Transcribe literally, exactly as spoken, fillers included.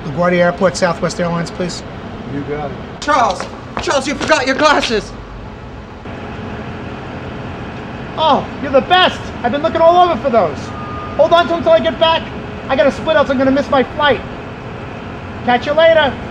LaGuardia Airport, Southwest Airlines, please. You got it. Charles! Charles, you forgot your glasses! Oh, you're the best! I've been looking all over for those. Hold on to them until I get back. I gotta split else I'm gonna miss my flight. Catch you later.